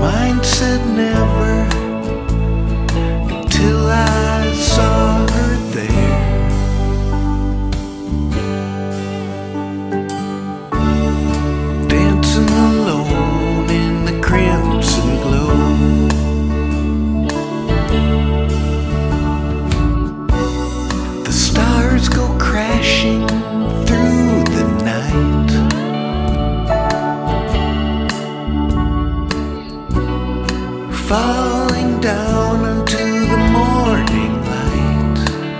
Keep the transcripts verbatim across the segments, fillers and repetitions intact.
mind said never, until I saw her there. Dancing alone in the crimson glow. The stars go crashing through the night. Falling down into the morning light.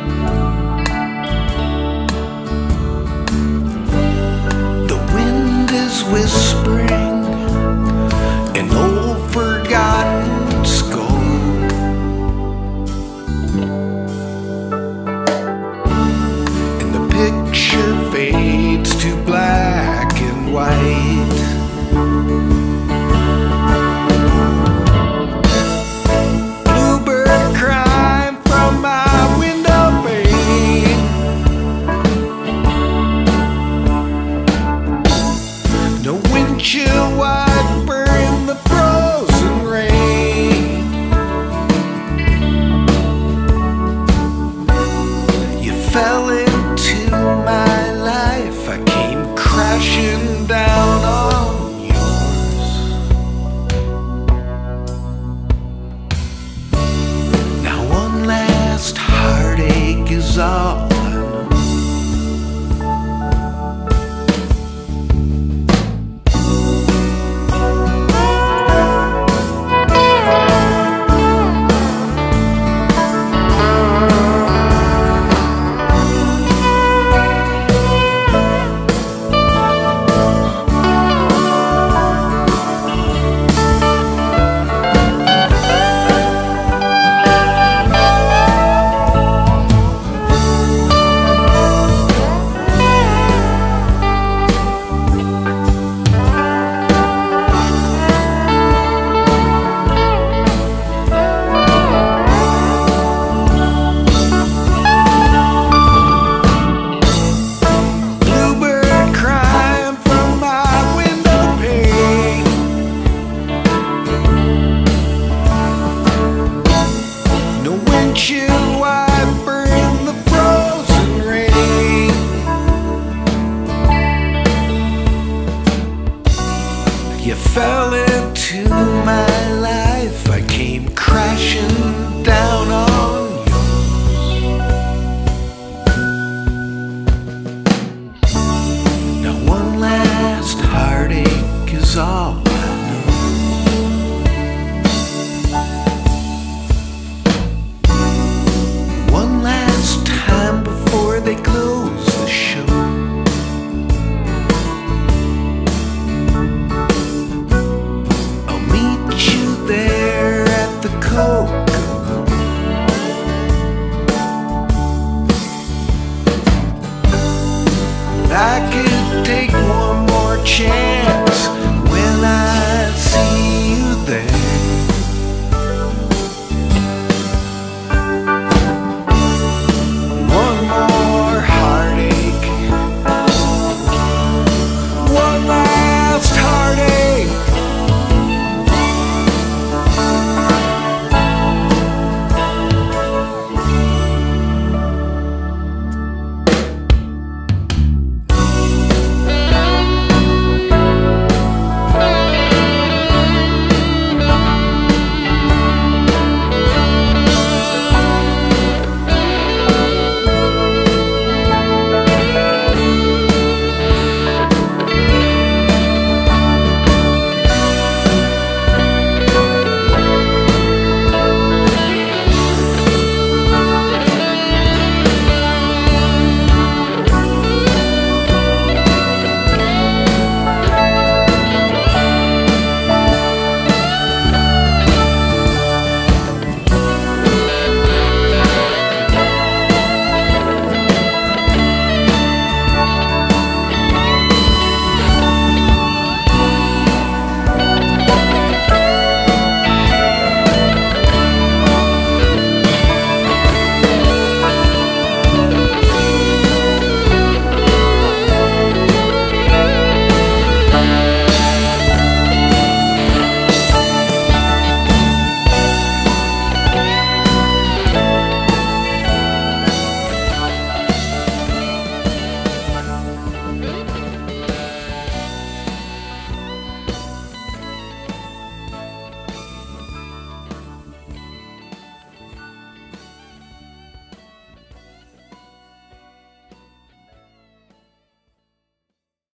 The wind is whispering an old forgotten score. And the picture fades to black and white. Windshield wiper in the frozen rain. You fell into my life, I came crashing down on yours. Now one last heartache is all I know. Windshield wiper in the frozen rain. You fell into my life, I came crashing down on yours. Now one last heartache is all